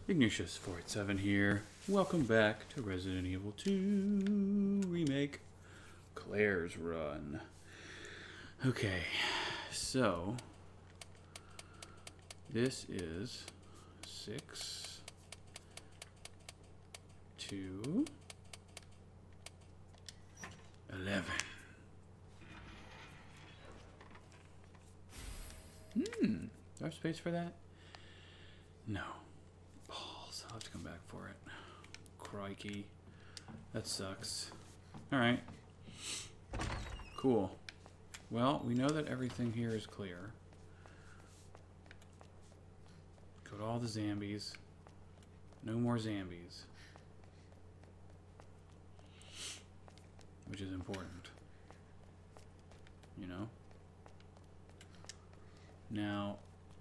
Ignatius487 here. Welcome back to Resident Evil 2 Remake, Claire's Run. Okay, so this is 6, 2, 11. Do I have space for that? No. Balls. I'll have to come back for it. Crikey. That sucks. Alright. Cool. Well, we know that everything here is clear. Go to all the zombies. No more zombies. Which is important. You know? Now,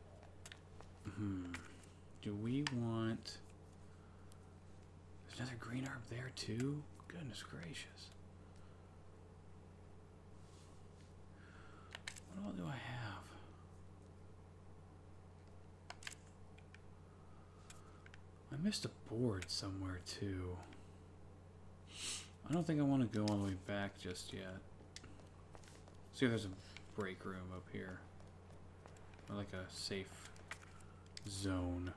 do we want... There's another green herb there too? Goodness gracious. What all do I have? I missed a board somewhere too. I don't think I want to go all the way back just yet. See if there's a break room up here. Or like a safe zone.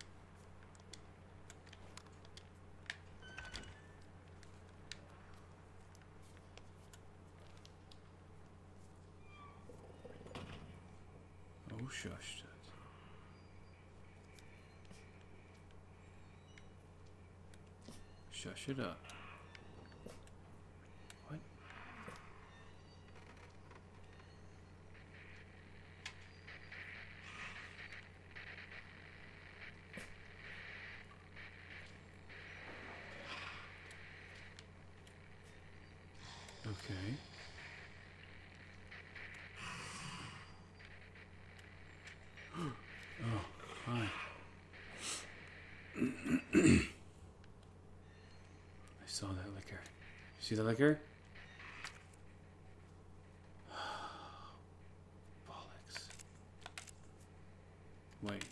Oh, shush. Shush it up. What? Okay. Oh, hi. I saw that liquor. See the liquor? Bollocks. Wait.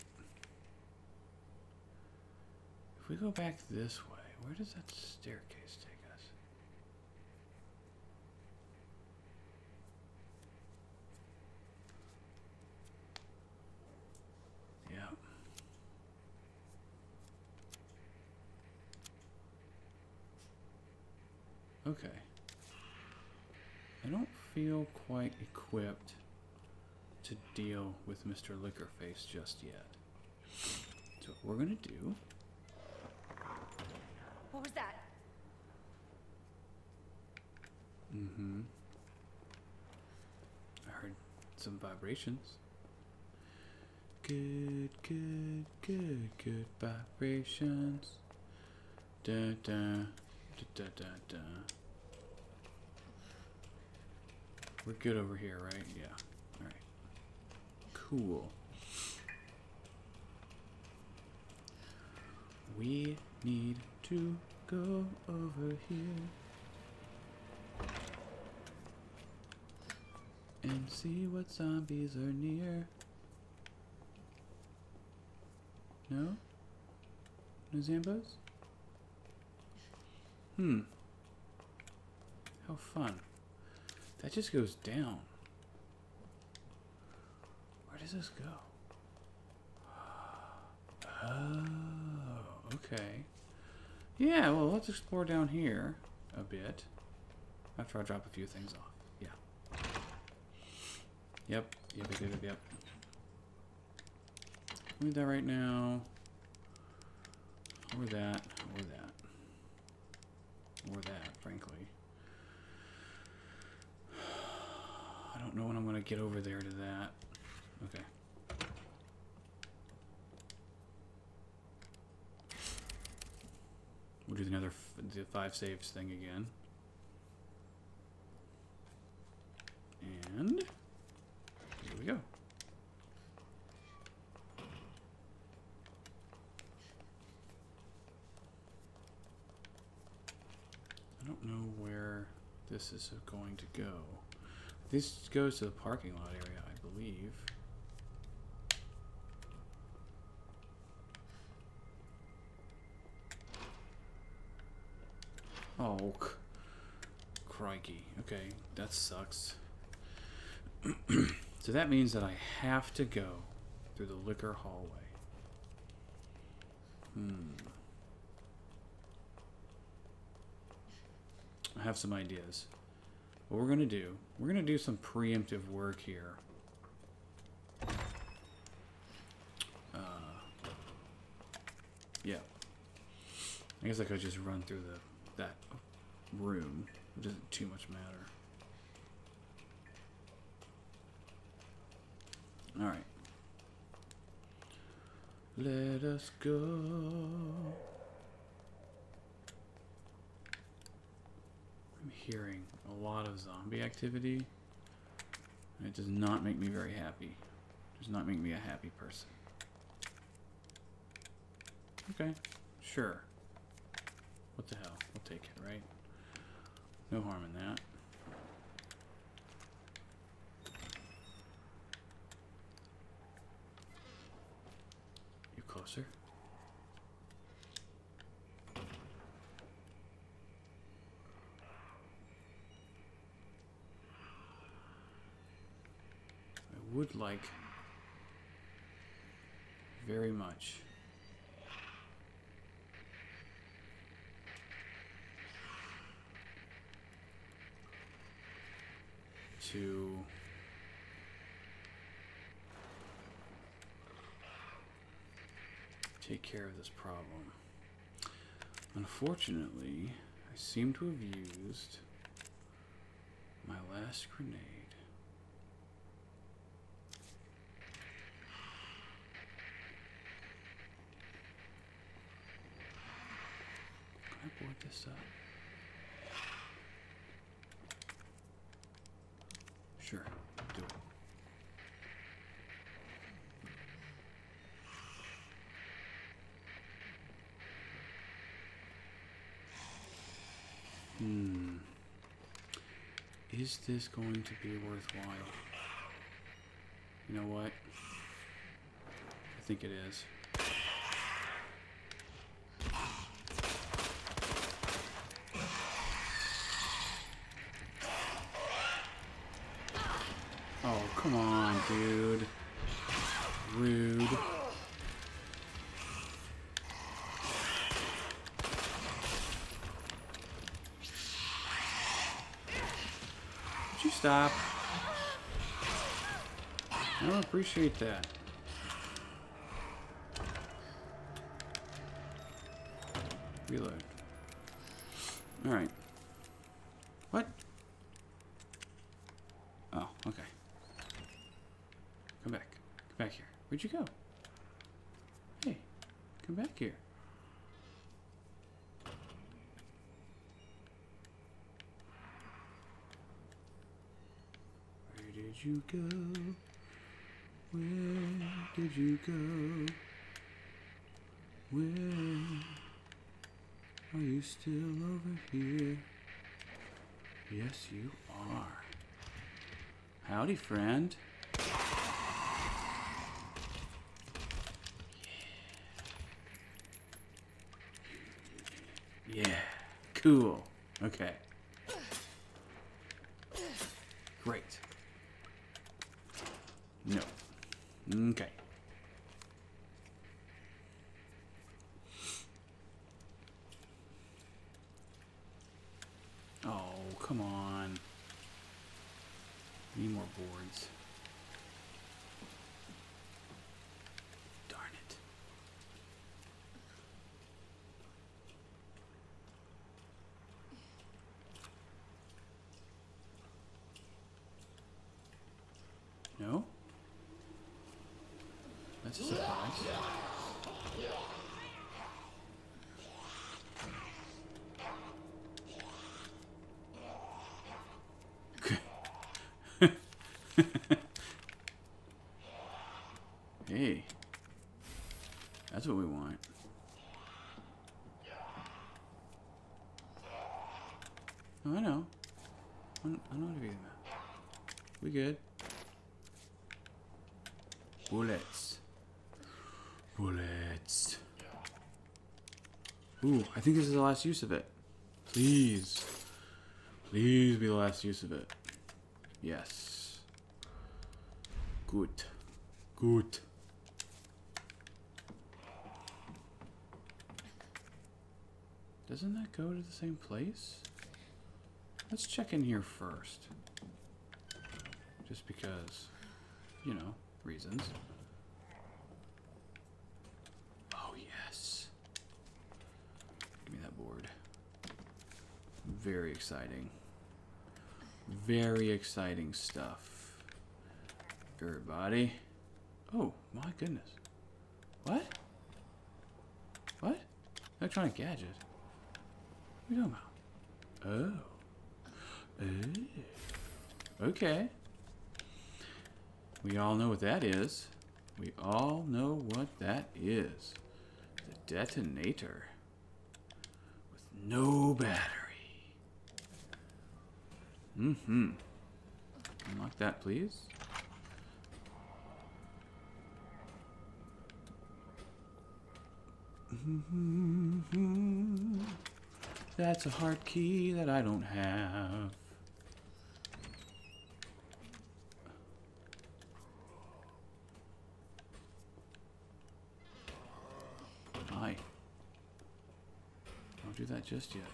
If we go back this way, where does that staircase take us? Yeah. Okay. I don't feel quite equipped to deal with Mr. Liquorface just yet. So what we're gonna do... What was that? I heard some vibrations. Good, good, good, good vibrations. Da da da da da da. We're good over here, right? Yeah. Alright. Cool. We need to go over here and see what zombies are near. No? No Zambos? How fun. That just goes down. Where does this go? Oh, okay. Yeah, well, let's explore down here a bit. After I drop a few things off. Yeah. Yep. Yep. Need that right now. Or that. Or that. Or that, frankly. I don't know when I'm going to get over there to that. Okay. We'll do the 5 saves thing again. And here we go. I don't know where this is going to go. This goes to the parking lot area, I believe. Oh, crikey. Okay, that sucks. So that means that I have to go through the liquor hallway. I have some ideas. What we're going to do some preemptive work here. Yeah. I guess I could just run through that room. It doesn't too much matter. Alright. Let us go. I'm hearing a lot of zombie activity. And it does not make me very happy. It does not make me a happy person. Okay, sure. What the hell? We'll take it, right? No harm in that. You closer? I would like very much to take care of this problem. Unfortunately, I seem to have used my last grenade. Can I board this up? Sure, do it. Is this going to be worthwhile? You know what? I think it is. Oh, come on, dude. Rude. Would you stop? I don't appreciate that. Reload. Alright. What? Oh, okay. Come back. Come back here. Where'd you go? Hey, come back here. Where did you go? Where did you go? Where are you still over here? Yes, you are. Howdy, friend. Yeah, cool. Okay. Great. No. Okay. Oh, come on. Need more boards. Darn it. No? That's a surprise. Hey, that's what we want. Oh, I know. I know what you're getting at. We good. Bullets. Bullets. Ooh, I think this is the last use of it. Please. Please be the last use of it. Yes. Good. Good. Doesn't that go to the same place? Let's check in here first. Just because, you know, reasons. Oh, yes. Give me that board. Very exciting. Very exciting stuff. Everybody. Oh, my goodness. What? What? Electronic gadget? What are you talking about? Oh. Oh. Okay. We all know what that is. We all know what that is. The detonator. With no battery. Mm-hmm. Unlock that, please. That's a hard key that I don't have. Hi. Don't do that just yet.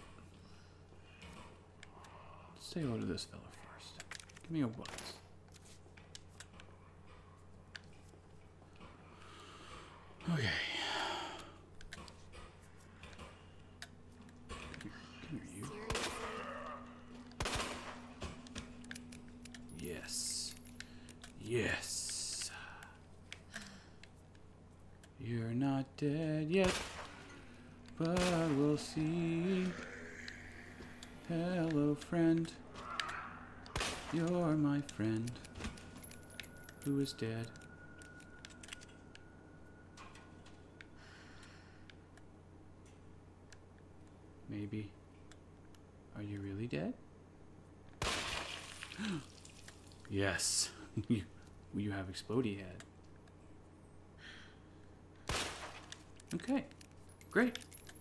Let's say hello to this fella first. Give me a buzz. Okay. Come here, you. Yes. Yes. You're not dead yet, but we'll see. Hello, friend. You're my friend who is dead. Maybe. Are you really dead? Yes. You have explodey head. Okay. Great.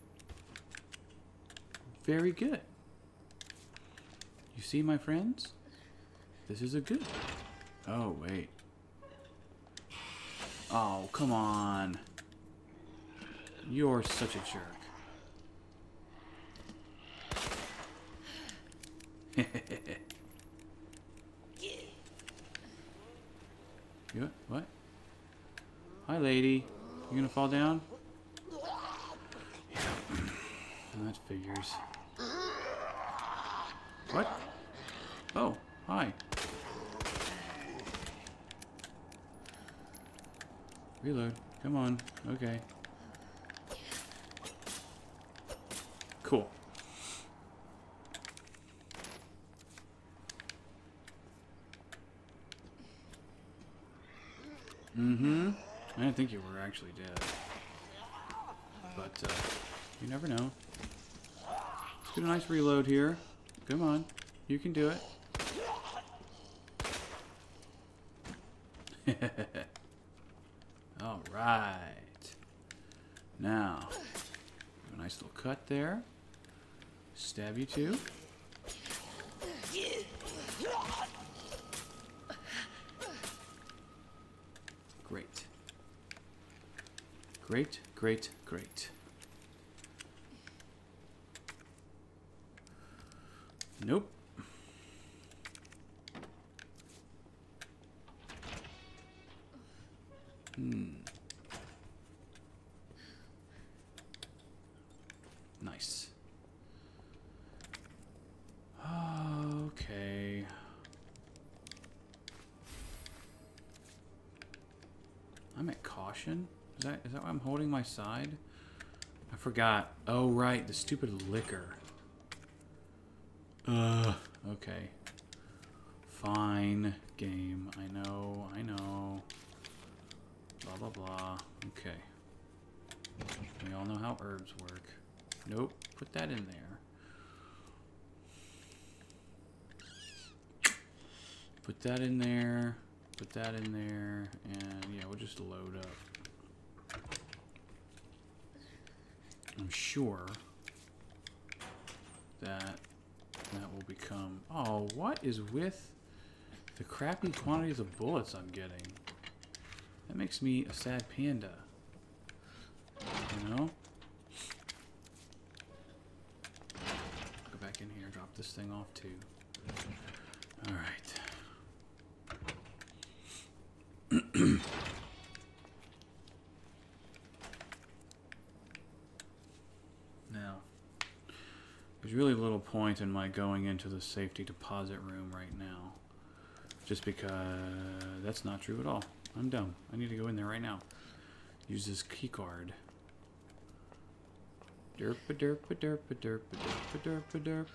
Very good. You see, my friends? This is a good. Oh, wait. Oh, come on. You're such a jerk. You, what? Hi, lady. You gonna fall down? Yeah. That figures. What? Oh, hi. Reload. Come on. Okay. Cool. Mm-hmm. I didn't think you were actually dead. But, you never know. Let's get a nice reload here. Come on. You can do it. Alright. Now, a nice little cut there. Stab you too. Great. Great, great, great. Nope. Nice. Okay. I'm at caution? Is that why I'm holding my side? I forgot. Oh, right. The stupid liquor. Okay. Fine. Game. I know. I know. Blah, blah, blah. Okay. We all know how herbs work. Nope. Put that in there. Put that in there. Put that in there. And, yeah, we'll just load up. I'm sure that. That will become... Oh, what is with the crappy quantities of bullets I'm getting? That makes me a sad panda. You know? Go back in here, drop this thing off too. Alright. Now, there's really little point in my going into the safety deposit room right now. Just because that's not true at all. I'm dumb. I need to go in there right now. Use this key card. Derp a derp a derp a derp a derp a derp a derp.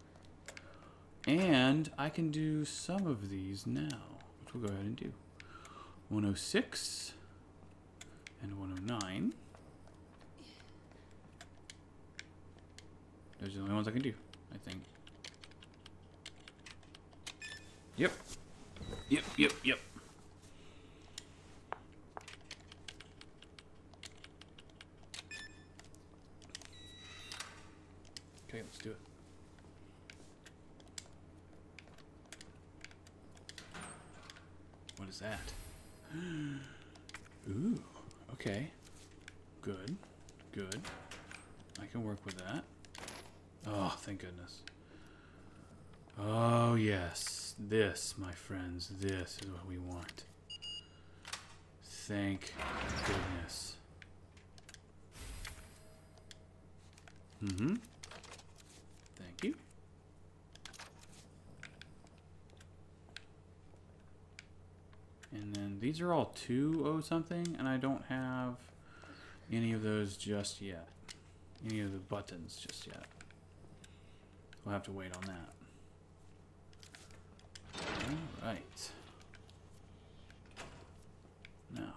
And I can do some of these now, which we'll go ahead and do. 106 and 109. Those are the only ones I can do, I think. Yep. Yep, yep, yep. Okay, let's do it. What is that? Ooh, okay. Good, good. I can work with that. Oh, thank goodness. Oh, yes. This, my friends, this is what we want. Thank goodness. Mm-hmm. Thank you. And then these are all 2 something, and I don't have any of those just yet. Any of the buttons just yet. We'll have to wait on that. Alright. Now.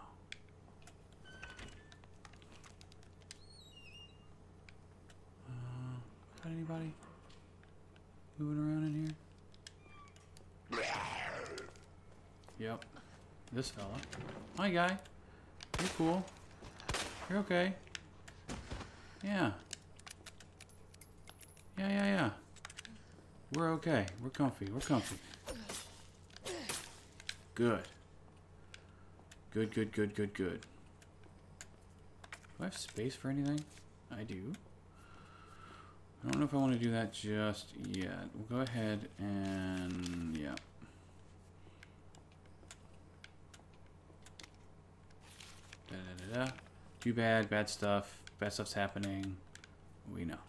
Got anybody moving around in here? Yep. This fella. Hi, guy. You're cool. You're okay. Yeah. Yeah. We're okay. We're comfy. We're comfy. Good. Good. Do I have space for anything? I do. I don't know if I want to do that just yet. We'll go ahead and... yeah. Too bad. Bad stuff. Bad stuff's happening. We know.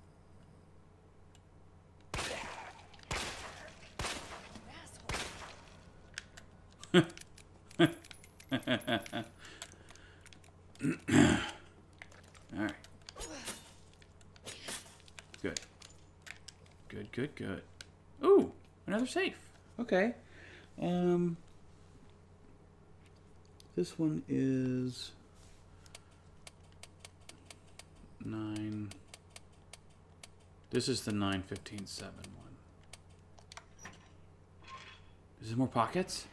Alright. Good. Ooh! Another safe. Okay. This one is 9. This is the 9-15-7 one. Is there more pockets?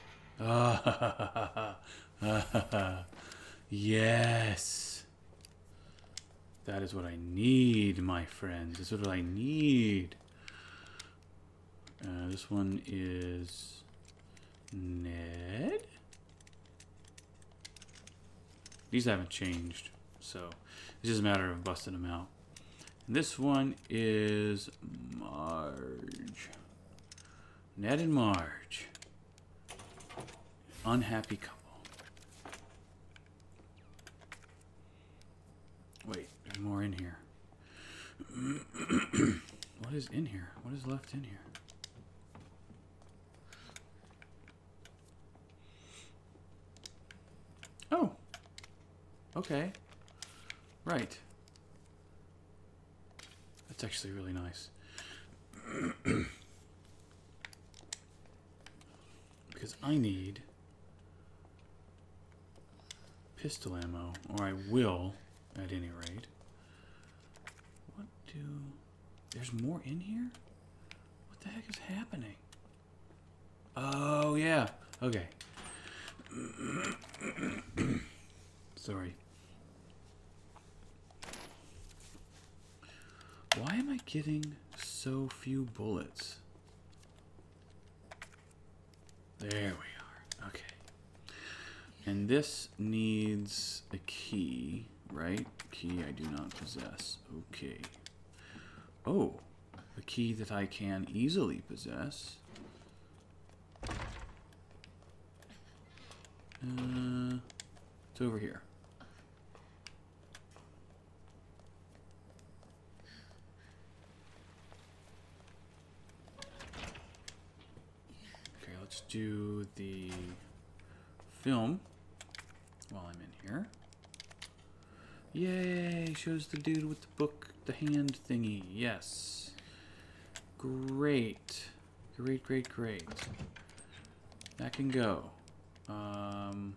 Yes. That is what I need, my friends. This is what I need. This one is Ned. These haven't changed, so it's just a matter of busting them out. And this one is Marge. Ned and Marge. Unhappy couple. Wait, there's more in here. What is in here? What is left in here? Oh. Okay. Right. That's actually really nice. Because I need pistol ammo, or I will, at any rate. What do... There's more in here? What the heck is happening? Oh, yeah. Okay. Sorry. Why am I getting So few bullets. There we are. Okay. And this needs a key, right? Key I do not possess. Okay. Oh, a key that I can easily possess. It's over here. Okay, let's do the film while I'm in here. Yay! Shows the dude with the book, the hand thingy. Yes. Great. Great, great, great. That can go. We'll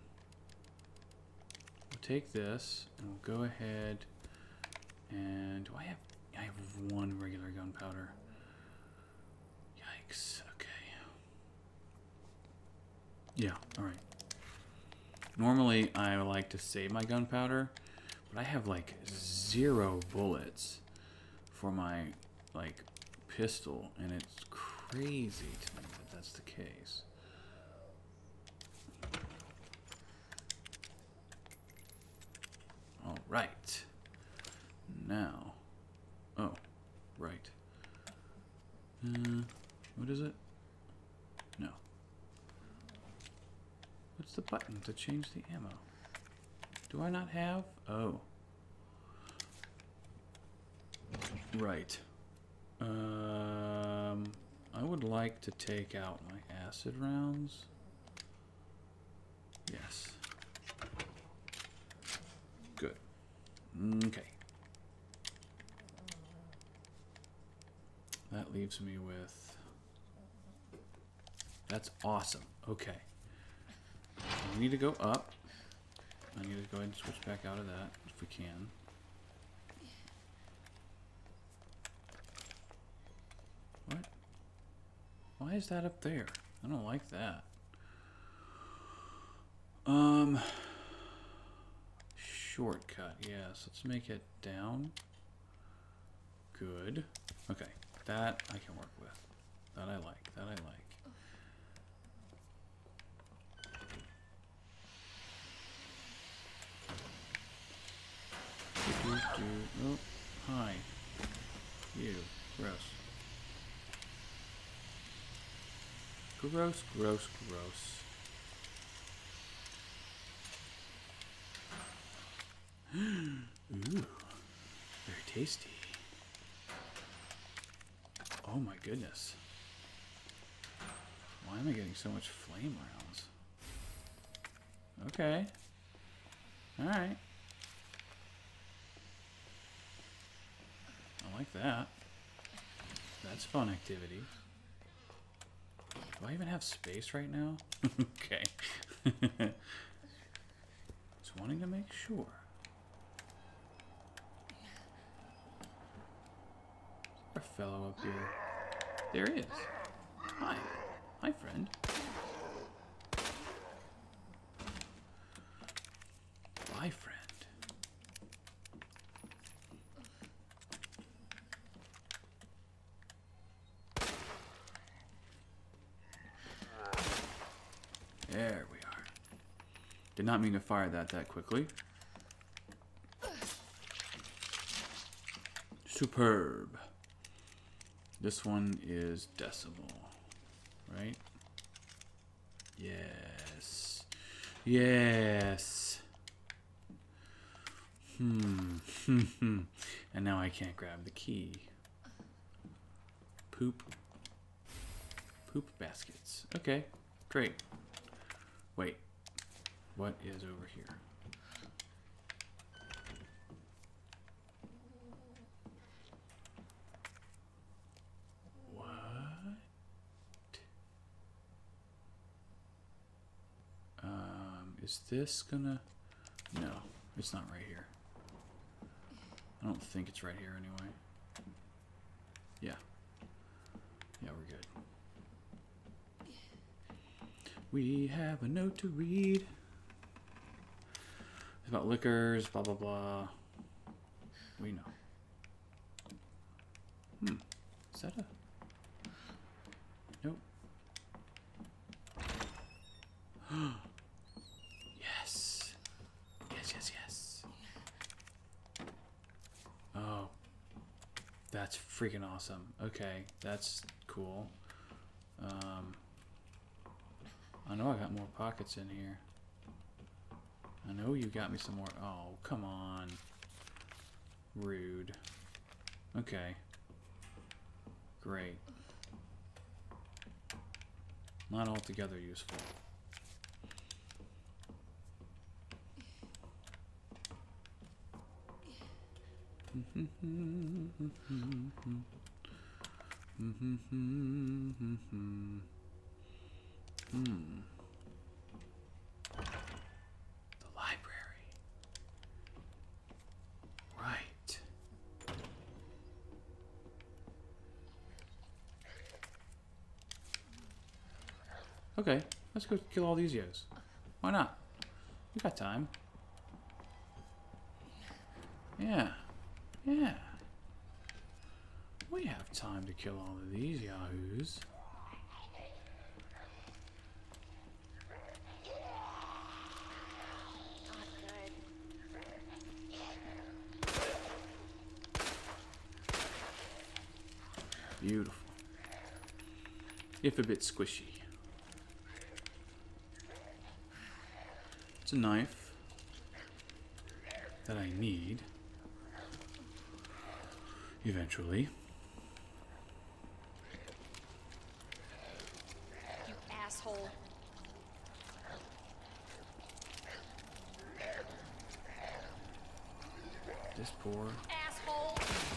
take this and we'll go ahead and I have one regular gunpowder. Yikes. Okay. Yeah, alright. Normally I like to save my gunpowder, but I have like 0 bullets for my like pistol, and it's crazy to me that that's the case. All right. Now, oh, right. What is it? No. What's the button to change the ammo? Do I not have? Oh. Right. I would like to take out my acid rounds. Yes. Good. Okay. That leaves me with... That's awesome. Okay. We need to go up. I need to go ahead and switch back out of that if we can. What? Why is that up there? I don't like that. Shortcut, yes. Let's make it down. Good. Okay, that I can work with. That I like. That I like. Oh, hi. You. Gross. Gross, gross, gross. Ooh. Very tasty. Oh my goodness. Why am I getting so much flame rounds? Okay. Alright. I like that. That's fun activity. Do I even have space right now? Okay. Just wanting to make sure. Is there a fellow up here? There is. Hi. Hi, friend. Bye, friend. There we are. Did not mean to fire that quickly. Superb. This one is decimal, right? Yes. Yes. And now I can't grab the key. Poop. Poop baskets. Okay, great. Wait, what is over here? What? Is this gonna... No, it's not right here. I don't think it's right here anyway. Yeah. Yeah, we're good. We have a note to read. It's about liquors, blah, blah, blah. We know. that a... Nope. Yes. Yes, yes, yes. Oh. That's freaking awesome. Okay, that's cool. I know I got more pockets in here. I know you got me some more. Oh, come on. Rude. Okay. Great. Not altogether useful. The library. Right. Okay, let's go kill all these yos. Why not? We got time. Yeah. Yeah. We have time to kill all of these yahoos. Beautiful. If a bit squishy. It's a knife that I need eventually. You asshole. This poor Asshole.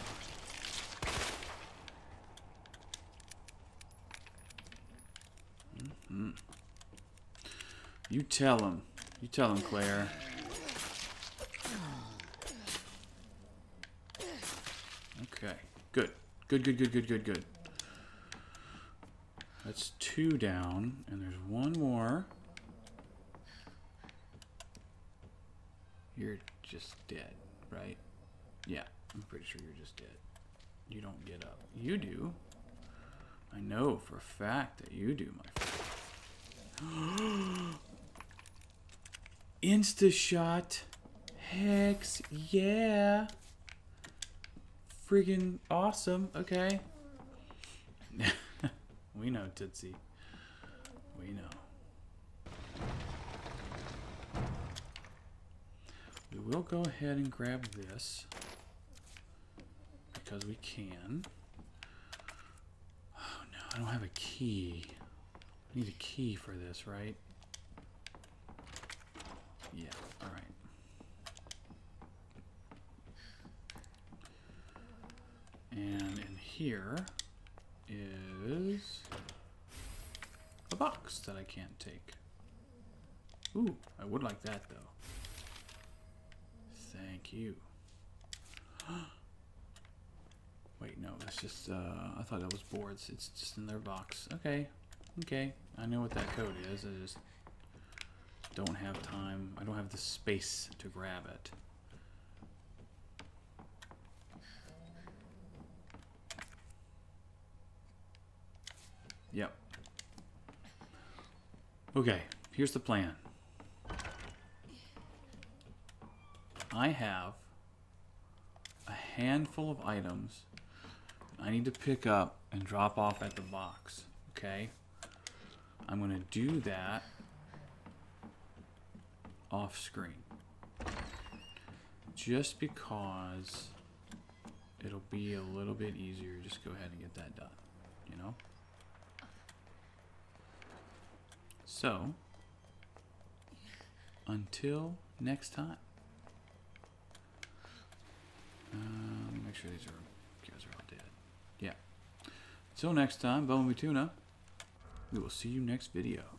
You tell him. You tell him, Claire. Okay. Good. Good, good, good, good, good, good. That's 2 down, and there's 1 more. You're just dead, right? Yeah, I'm pretty sure you're just dead. You don't get up. You do. I know for a fact that you do, my friend. Insta-shot. Hex, yeah. Friggin' awesome. Okay. We know, Tootsie. We know. We will go ahead and grab this because we can. Oh no, I don't have a key. I need a key for this, right? Yeah, alright. And in here is a box that I can't take. Ooh, I would like that though. Thank you. Wait, no, that's just, I thought that was boards. It's just in their box. Okay, okay. I know what that code is. I just don't have time. I don't have the space to grab it. Yep. Okay, here's the plan. I have a handful of items I need to pick up and drop off at the box, okay? I'm going to do that off screen. Just because it'll be a little bit easier. Just go ahead and get that done, you know? So, until next time. Let me make sure these guys are all dead. Yeah. Until next time, Bumblebee Tuna. We will see you next video.